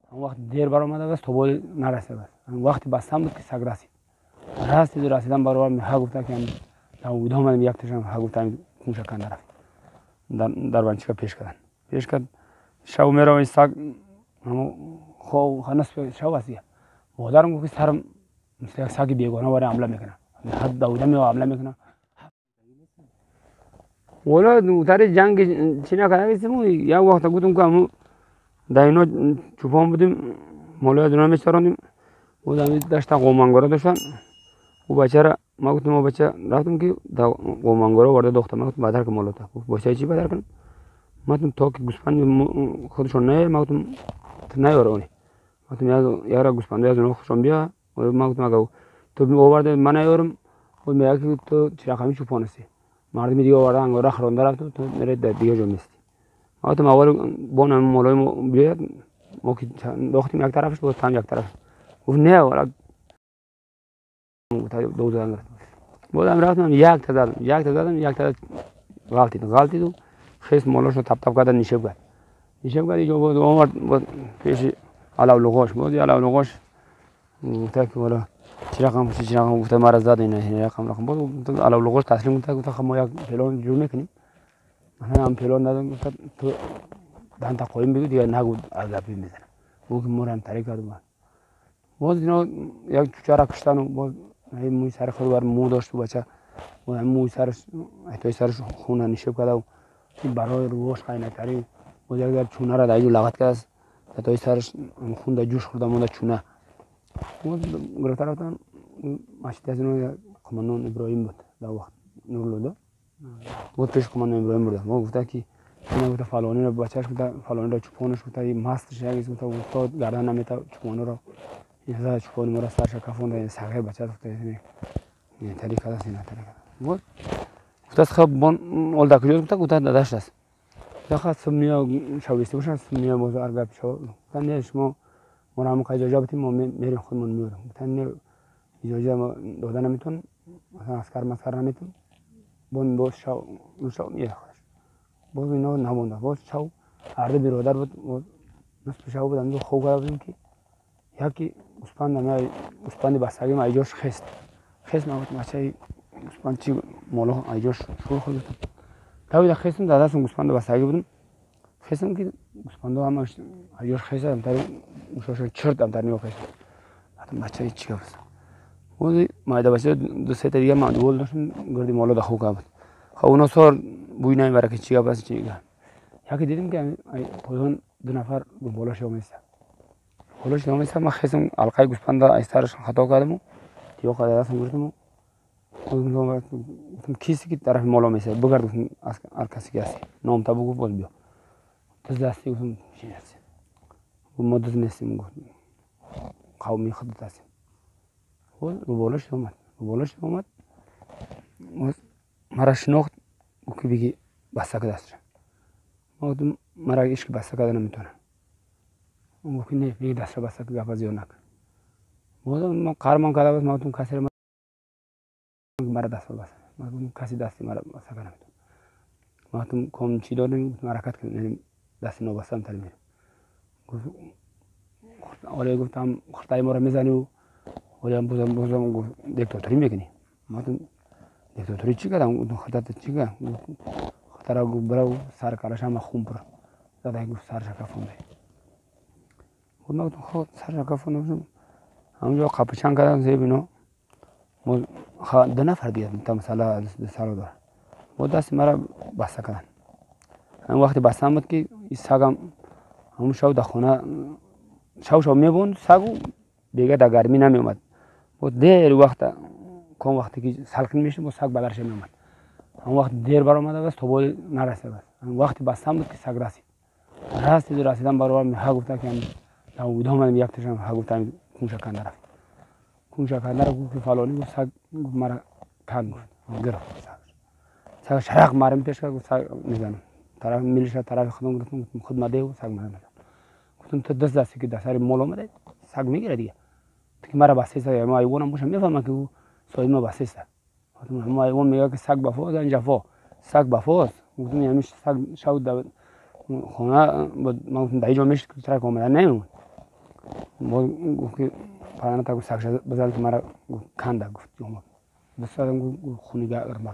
اون وقت دیر برآمده است توبال نرسیده است. اون وقتی بستم بود که سگ رسیدم برابر میها گفته که تا ویدام من یک تاشم ها گفتم کوشش کن رفت در بانچکا پیش کرد شو میره این سگ خو خناس شو واسیه مادرم گفت سرم مثل سگ بیگانه واره حمله میکنه حد دویده می حمله میکنه ولی در جنگ چینا کنه میسمو یا وقت گفتم که داینا چوبام بودیم مولای دنیا میچراندیم بودم داشت قومانگورا داشتن و بچه را ما گفتم ما بچه رفتم که قومانگورا ورده دختر ما گفتم بدر که مولوتا بچه چی بدر کنم ما گفتم تا که گوسفند خودشون نه ما گفتم نیاره اونی ما گفتم یارا گوسفند از اون خودشون بیا ما گفتم اگه تو آورده من نیارم و میگه که تو چرا خمی چوپان هستی مردمی دیگه آورده انگارا خرانده رفت تو میره دیگه جا میستی ما گفتم اول بون مولای بیاد ما که دختیم یک طرفش بود تام یک طرف گفت نه ولی دو زدن بودم رفتم یک تا زدم یک تا غلطید و خیس مالش رو تپ کردن نشب کرد اینجا بود اومد پیش علولقاش بود علولقاش گفت که والا چی رقم گفت مرا زد این رقم بود علولقاش تسلیم گفت خب ما یک پلان جور میکنیم مثلا هم پلان دادم گفت تو دان تا قایم بگو دیگه نگو عذابی میزنه او که مورم طریق کرد باز اینا یک چوچه کشتن و باز موی سر خود بر مو داشت و بچه و موی سرش احتوی سرش خونه نشب کرده و برای روش خیلی نکری و دیگر چونه را دایجو لغت کرد احتوی سرش خون دا جوش خورده مونده چونه باز گرفته رفتن ماشید از اینو کمانون ابراهیم بود در وقت نورلوده بود پیش کمانون ابراهیم بود ما گفته که اینا گفته فلانی را بچهش گفته فلانی را چوپانش گفته این مستش یکیست گفته افتاد گردن نمیتا چوپانو را این زد چوپان مرا سرش کفون داد سگه بچه گفته این طریقه است این طریقه بود گفته خب بون اول دکتر گفته داداش است داخل سمیا شویسته باشن سمیا باز ارگاب شو گفته نه شما مرا هم اجازه بدید ما میریم خودمون میارم گفته نه اجازه ما دادن نمیتون مثلا عسکر نمیتون بون باز شو میره باز اینا نمونده باز شو هر دو برادر بود نصف شو بودن دو خوب کردیم که یکی گوسفند بستگی ما ایجاش خست ما گفتم بچه گوسفند چی مالا ایجاش شروع خود تا خستم داداشم گوسفند بستگی بودم خستم که گوسفند هم ایجاش خست هم تا مشوش چرت هم تا نیو خست گفتم بچه چی گفت بود مایده بچه دو سه تا دیگه ما دول داشتم گردی مالا دخو کرد خب اونا سر بوی نمیبره که چی گفت چی گفت یکی دیدیم که پایان دو نفر بالاش اومد خلاص نمی‌سم ما خیسم علقه گوسفند استارش خطا کردم تیو خدا دستم گرفتم گفتم کسی که طرف مالا میشه بگرد هر کسی که هستی نام تا بگو باز بیا دستی گفتم چی هست و ما دست نیستیم گفتم قومی خودت هستیم رو بالاش اومد مرا شناخت و که بگی بسته کده است ما گفتم مرا عشق بسته کده نمیتونه ممکن نه بگی دست را بسته که گفت زیاد نکن ما کارمان کرده بود ما گفتم کسی مرا دست را بسته ما گفتم کسی دستی مرا بسته کنه ما گفتم کم چی داریم حرکت کنیم دستی نبستم تر میره گفت آره گفتم خرطای ما را میزنی و ولی هم بازم گفت دیکتاتوری میکنی ما گفتم دیکتاتوری چی کردم گفتم خطت چی کردم خطر گفت برو سر کارش هم خون پر زده گفت سرش کفونده ما گفتم خود سرش کفونده همونجا قپچان کردن زیب اینا دو نفر دیگه تا مثلا سالو داره با دست مرا بسته کردن همون وقتی بستم بود که این سگم همون شو در خونه شو میبوند سگو دیگه در گرمی نمی اومد با دیر وقت کم وقتی که سلخن میشه با سگ بدرش می اومد همون وقت دیر برآمده است توبال نرسیده است همون وقتی بستم بود که سگ رسیدم برابر میها گفته که تا ویدام من یک تاشم ها گفتم کوشش کن رفت کوشش کردن گفت فلانی گفت سگ مرا کند گفت گرفت سگ شرق مرا پیش کرد گفت سگ میزنم طرف میلیش طرف خودم گفتم خود مده و سگ مرا میزنم گفتم تو دستی که دستی مول اومده سگ میگیره دیگه تو که مرا بسیست ما ایوانم باشم میفهمم که او ساید ما بسیست گفتم ما ایوان میگه که سگ بفاست این جفا سگ بفاست گفتم یعنی سگ شود خونه ما گفتم دایجا میشه که طرف اومده نمیمون ما گفت که پایان تا سگش بزن که مرا کنده گفت بسیارم گفت خونی گر مرا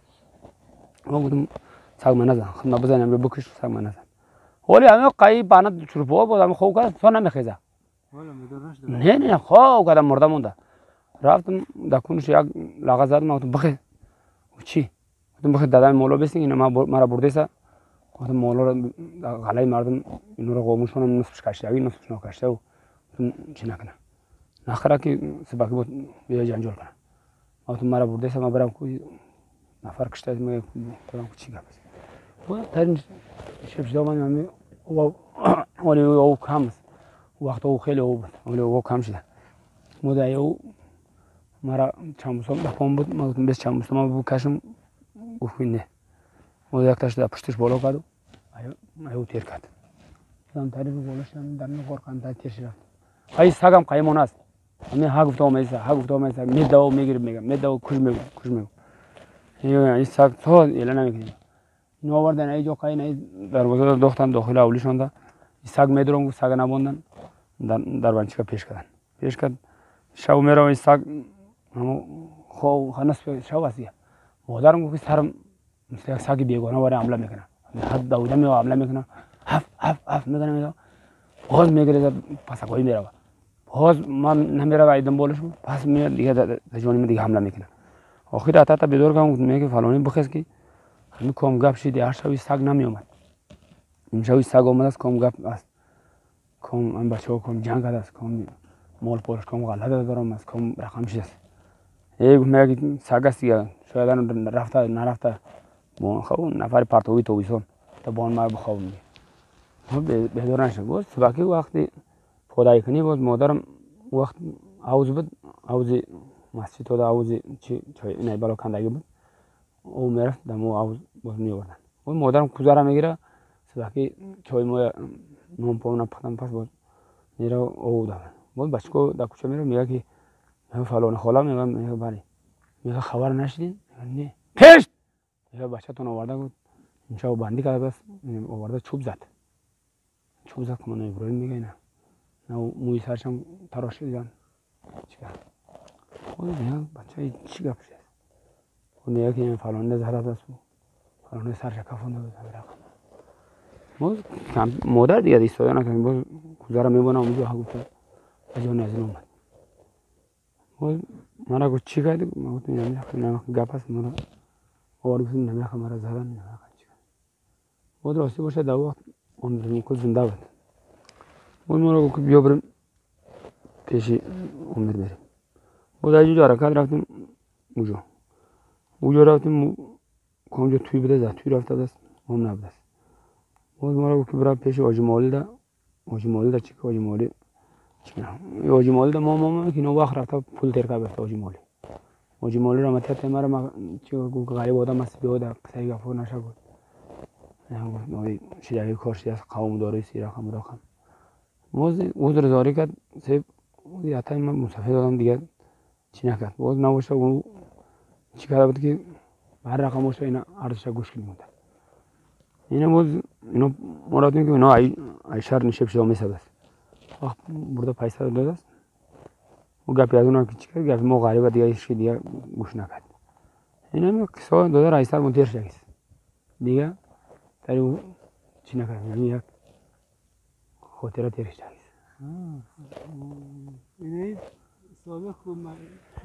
ما گفتم سگ من نزن خود نبزنیم رو بکش سگ من نزن ولی همه قایی بانه چروپا بود همه خوب کرد تو نمیخیزه نه خوب کردم مرده مونده رفتم دکونش یک لاغه زدم گفتم بخی چی گفتم بخی دادم مولا بسین اینا مرا برده سه گفتم مولا رو غلای مردم اینو رو قومش کنم نصفش کشته اگه نصفش نکشته و چی نکنه نخره که سبکی بود بیا جنجال کنه گفتم مرا برده سه ما برم کوی نفر کشته میگه برم چی گپ است بود ترین شب شده من ولی او کم است وقت او خیلی او بود ولی او کم شده مدعی او مرا چموسام دپام بود ما گفتم بس چموسام بکشم گفت نه مدعی یک تاش پشتش بالا کرد و او تیر کرد زن تری رو بالا شدم در نگار کردم تا تیر شد ای سگم قایمون است همین ها گفتم میسا ها گفتم میسا میداو میگیرم میگم میداو کج میگم این سگ تو اله نمیکنه اینو آوردن ای جو قاین ای دروازه دختم داخل اولی شونده این سگ میدرم گفت سگ نبوندن در بانچه پیش کرد شو میرم این سگ خو خناس شو واسیه مادرم گفت سرم مثل یک سگ بیگانه واره حمله میکنه حد دویده میو حمله میکنه هف میکنه میگه باز میگیره پس کوی میره باز من نمیره و ایدم بولش پس میاد دیگه در جوانی دیگه حمله میکنه آخر تا بدور کردم میگه فلانی بخس کی همین کم گپ شدی هر شب سگ نمی اومد امشب سگ اومد است کم گپ است کم من بچه‌ها کم جنگ است کم مال پولش کم غلطه دارم است کم رقم شده است میگه سگ است دیگه شاید رفته نرفته خب نفر پرتوی تویسون تا بان ما بخوابم بهدار نشد بود سبکی وقتی خدای کنی بود مادرم وقت عوض بود عوض مسجد و عوض چی نه بالا کندگی بود او میرفت دمو عوض باز میوردن و مادرم کوزه میگیره سبکی چای ما نون پاون پختم پس بود میره او داره بود بچه‌ها در کوچه میره میگه که من فلان خاله میگه بله میگه خبر نشدین نه پشت میگه بچه‌تون آورده بود اینجا بندی کرده بس آورده چوب زد که من ابراهیم میگه نه موی سرشم تراش دیدن چیکار خود میگه بچه چی گپ شد خود میگه که فلان نزده بس فلان سرش کفونده بود باز مادر دیگه ایستاده نکنیم باز گذاره میبونه اونجا ها گفته اجا نزدن اومد باز مرا گفت چی کرد ما گفتم نمیخوام گپ است مرا آوردیم نمیخوام مرا زدن نمیخوام چیکار بود راستی باشه در وقت اون نیکو زنده بود بود مرا گفت بیا بریم پیش امیر بریم بود اجا حرکت رفتیم اونجا رفتیم کامجا توی بده زد توی رفته دست هم نبود است بود مرا گفت برای پیش آجی مالی ده چی که آجی مالی آجی مالی ده ما که نو وقت رفته پول ترکه بفته آجی مالی را متیت مرا چی گفت غریب آدم است بیاده پسری گفت نشه گفت نوی شیرگی کارشی از قوم داره سیرخم راخم باز عذر زاری کرد سیب حتی من مسافر دادم دیگه چی نکرد باز نباشه اون چی کرده بود که هر رقم باشه اینا ارزش گوش کنیم اینا باز اینا مراد میگه اینا ای شهر نشب شده میسه بس وقت برده پیسه داده است و گپی از اونا که چی کرد گپی ما غریبه دیگه ایشکی دیگه گوش نکرد اینا میگه که سال داده رئیسر منتر شده دیگه تری او چی نکرد یعنی یک خاطره تیرش شده اینه سابق خوب من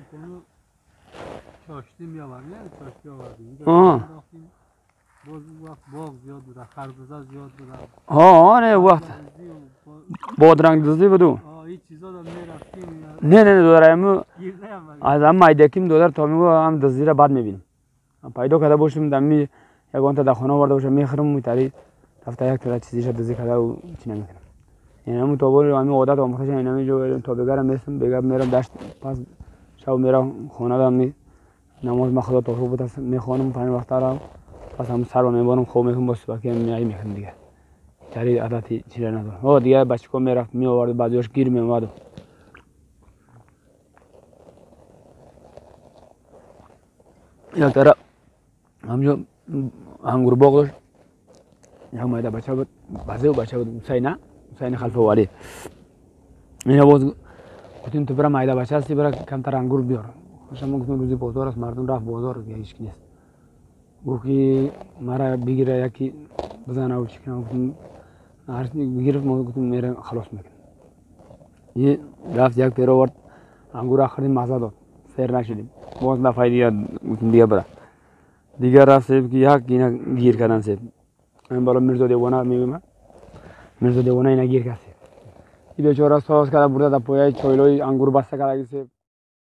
چاشتی می‌آوردیم چاشتی آوردیم باز وقت باغ زیاد بود خربزه زیاد بود نه وقت بادرنگ دوزی بدو این چیزا دم میرفتیم نه دارم از هم مایدکیم دادر تا میگو هم دوزی را بعد میبینیم پیدا کرده باشیم دمی یگان تا در خانه آورده باشم میخرم میتاری رفته یک تا چیزیش دوزی کرده و چی نمیکنم این همون تا بول همین عادت آموخته شدم این همین جو تا بگرم میرسم بگم میرم دشت پس شب میرم خانه دم نماز مخدا تا خوب بود میخوانم پنج وقت را پس هم سر و میبارم خوب میکنم باز باقی میای میکنم دیگه تری عادتی چیزی ندارم دیگه بچه‌ها میرفت می آورد بعضیش گیر میومد یک طرف همجا انگور باغ داشت یک مایده بچه بود بچه بود حسین خلف والی اینا باز گفتیم تو برا مایده بچه هستی برا کمتر انگور بیار. شما گفتم روزی بازار است مردم رفت بازار دیگه هیچ کی نیست. گفت که مرا بگیره یکی بزنه و چیکار کنم. هر چی بگیره ما گفتم میره خلاص میکنم. یه رفت یک پیرو ورد انگور آخرین مزه داد. سیر نشدیم. باز دفعه دیگه گفتم دیگه برا. دیگه رفت سیب که یک اینا گیر کردن سیب. من بالا میرزا دیوانه میگم. میرزا دیوانه اینا گیر کرد. این بیچاره ساز کرده برده تا پایه چایلوی انگور بسته کرده سیب.